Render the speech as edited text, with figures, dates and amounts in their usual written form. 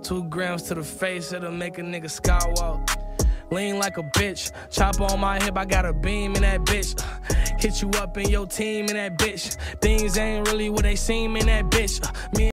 2 grams to the face, it'll make a nigga skywalk. Lean like a bitch, chopper on my hip, I got a beam in that bitch. Hit you up in your team in that bitch. Things ain't really what they seem in that bitch. Me